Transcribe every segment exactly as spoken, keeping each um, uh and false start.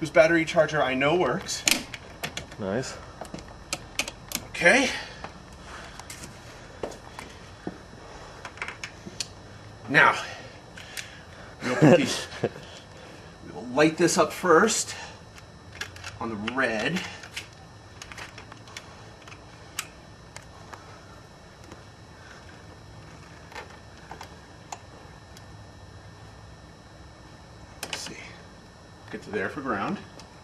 whose battery charger I know works. Nice. Okay. Now, we'll, put these, we'll light this up first on the red. Let's see. Get to there for ground.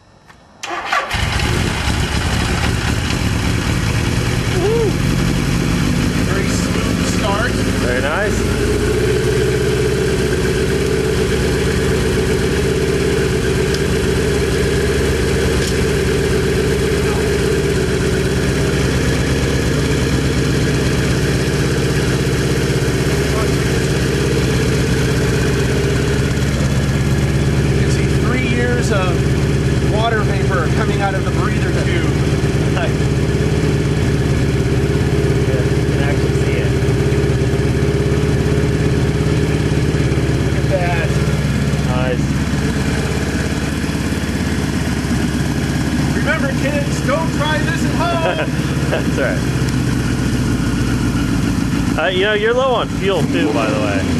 Woo! Very smooth start. Very nice. Of water vapor coming out of the breather tube. Nice. Yeah, you can actually see it. Look at that. Nice. Remember, kids, don't try this at home. That's right. Uh, you know, you're low on fuel too, by the way.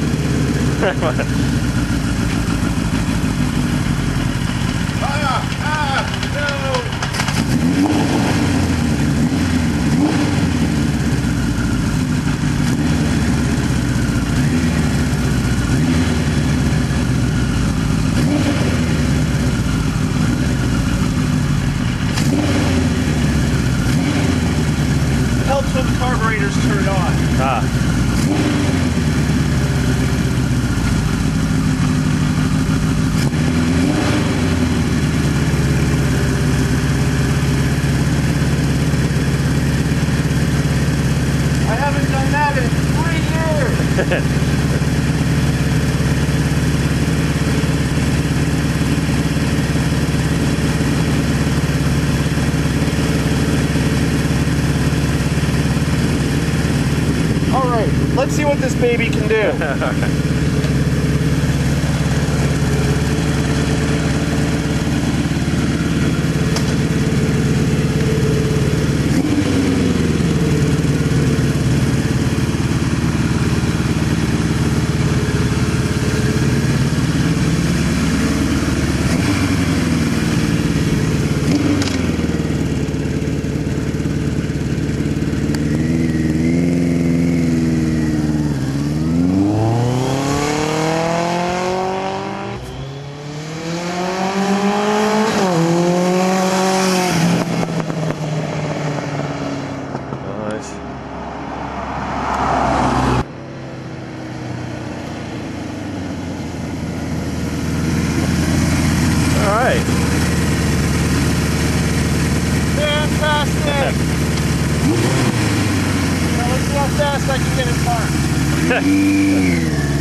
Helps when the carburetor's turned on. Ah. I haven't done that in three years. All right, let's see what this baby can do. Fantastic! Now let's see how fast I can get it parked.